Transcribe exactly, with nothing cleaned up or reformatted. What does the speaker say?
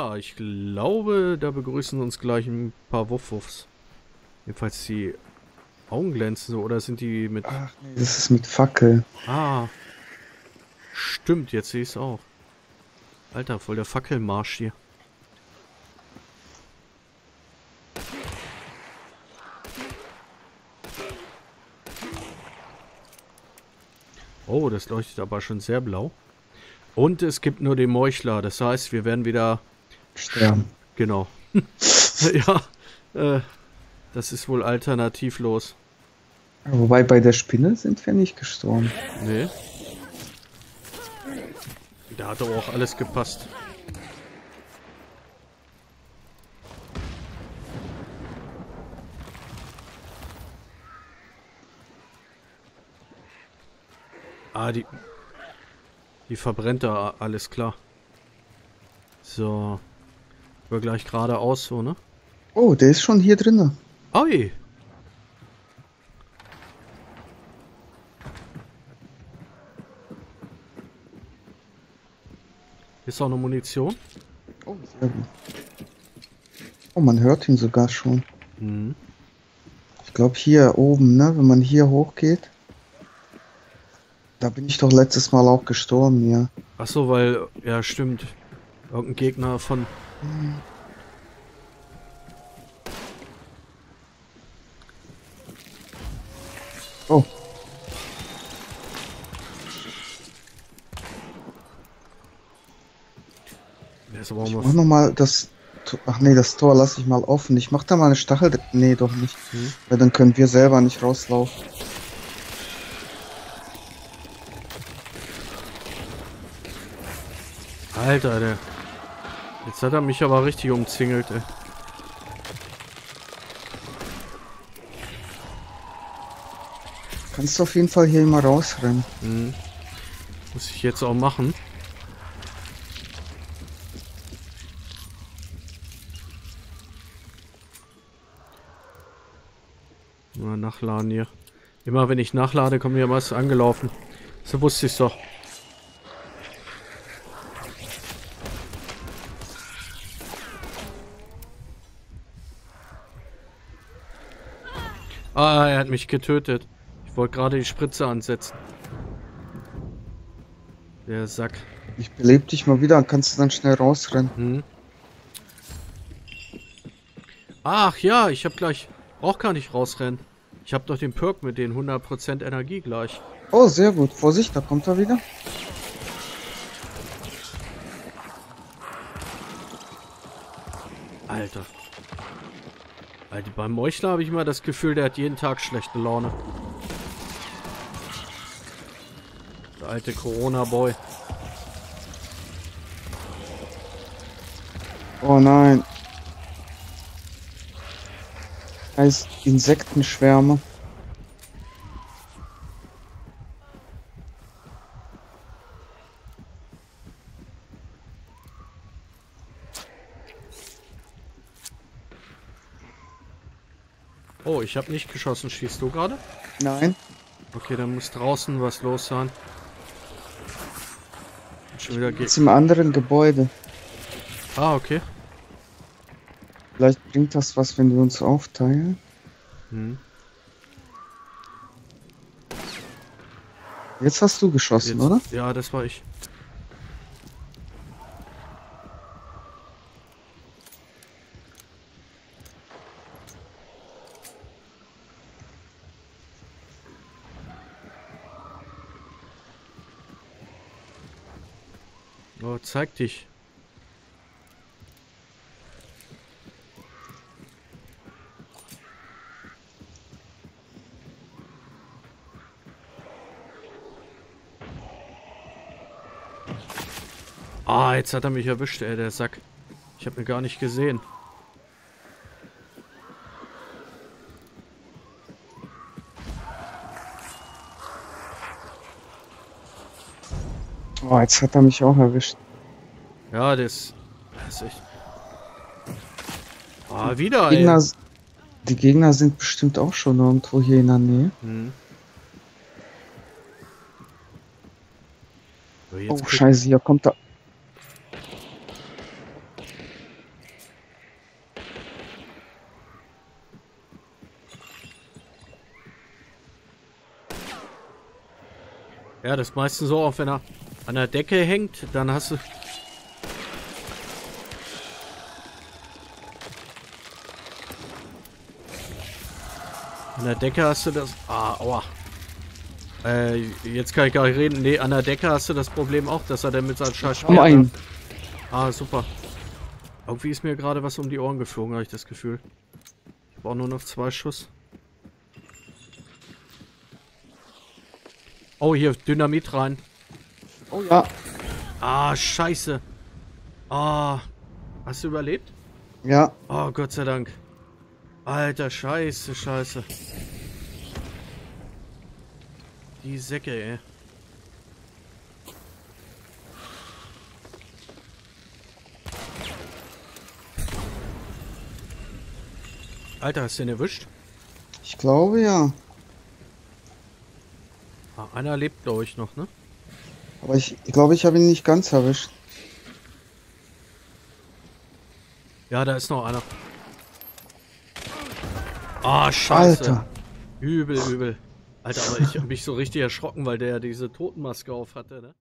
Ja, ich glaube, da begrüßen uns gleich ein paar Wuff-Wuffs. Jedenfalls die Augen glänzen so, oder sind die mit... Ach nee, das ist mit Fackel. Ah, stimmt, jetzt sehe ich es auch. Alter, voll der Fackelmarsch hier. Oh, das leuchtet aber schon sehr blau. Und es gibt nur den Meuchler, das heißt, wir werden wieder... Sterben. Genau. Ja, äh, das ist wohl alternativlos. Wobei bei der Spinne sind wir nicht gestorben. Nee. Da hat aber auch alles gepasst. Ah, die... Die verbrennt da, alles klar. So. Wir gleich geradeaus, so, ne? Oh, der ist schon hier drinne. Ui! Ist auch eine Munition? Oh, sehr gut. Oh, man hört ihn sogar schon. Mhm. Ich glaube hier oben, ne? Wenn man hier hochgeht. Da bin ich doch letztes Mal auch gestorben, ja. Ach so, weil... Ja, stimmt. Irgendein Gegner von... Oh. Der ist aber auch Ich mal... mach noch mal das... Tor- Ach nee, das Tor lasse ich mal offen. Ich mach da mal eine Stachel... dr- Nee, doch nicht. Hm? Weil dann können wir selber nicht rauslaufen. Alter, der... Jetzt hat er mich aber richtig umzingelt, ey. Kannst du auf jeden Fall hier mal rausrennen. Mhm. Muss ich jetzt auch machen. Mal nachladen hier. Immer wenn ich nachlade, kommt mir was angelaufen. So wusste ich's doch. Ah, er hat mich getötet. Ich wollte gerade die Spritze ansetzen. Der Sack. Ich belebe dich mal wieder, kannst du dann schnell rausrennen. Hm. Ach ja, ich hab gleich... Brauch gar nicht rausrennen. Ich hab doch den Perk mit den hundert Prozent Energie gleich. Oh, sehr gut. Vorsicht, da kommt er wieder. Alter. Alter, beim Meuchler habe ich immer das Gefühl, der hat jeden Tag schlechte Laune. Der alte Corona-Boy. Oh nein. Heißt Insektenschwärme. Oh, ich habe nicht geschossen. Schießt du gerade? Nein. Okay, dann muss draußen was los sein. Und schon wieder geht. Jetzt im anderen Gebäude. Ah, okay. Vielleicht bringt das was, wenn wir uns aufteilen. Hm. Jetzt hast du geschossen, Jetzt, oder? ja, das war ich. Oh, zeig dich. Ah, jetzt hat er mich erwischt, ey, der Sack. Ich habe mir gar nicht gesehen. Oh, jetzt hat er mich auch erwischt. Ja, das, das ist echt... Ah, wieder, Die Gegner, ey. die Gegner sind bestimmt auch schon irgendwo hier in der Nähe. Hm. So, Oh, jetzt krieg- scheiße, hier kommt er. Ja, das ist meistens so, auch wenn er an der Decke hängt, dann hast du... An der Decke hast du das... Ah, aua. Äh, jetzt kann ich gar nicht reden. Nee, an der Decke hast du das Problem auch, dass er dann mit seinem Scheiß Komm ein. Ah, super. Irgendwie ist mir gerade was um die Ohren geflogen, habe ich das Gefühl. Ich brauche nur noch zwei Schuss. Oh, hier, Dynamit rein. Oh ja. Ah, scheiße. Ah, hast du überlebt? Ja. Oh, Gott sei Dank. Alter, scheiße, scheiße. Die Säcke, ey. Alter, hast du den erwischt? Ich glaube ja. Ah, einer lebt, glaube ich, noch, ne? Aber ich, ich glaube, ich habe ihn nicht ganz erwischt. Ja, da ist noch einer. Ah, scheiße. Alter. Übel, übel. Alter, aber ich habe mich so richtig erschrocken, weil der diese Totenmaske auf hatte, ne?